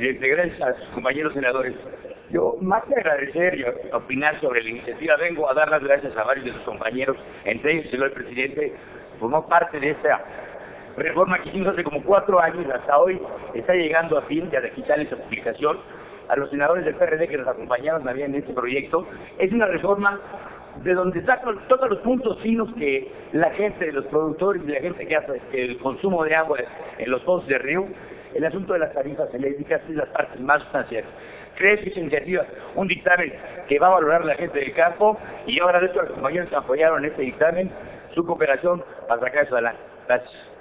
presidente. Gracias a sus compañeros senadores. Yo, más que agradecer y opinar sobre la iniciativa, vengo a dar las gracias a varios de sus compañeros, entre ellos el presidente, formó parte de esta reforma que hicimos hace como 4 años, hasta hoy está llegando a fin, ya de quitarle esa publicación. A los senadores del PRD que nos acompañaron también en este proyecto, es una reforma de donde sacan todos los puntos finos que la gente, los productores y la gente que hace el consumo de agua en los pozos de río, el asunto de las tarifas eléctricas es las partes más sustanciales. Creo que esa iniciativa, un dictamen que va a valorar la gente del campo, y yo agradezco a los compañeros que apoyaron este dictamen, su cooperación para sacar eso adelante. Gracias.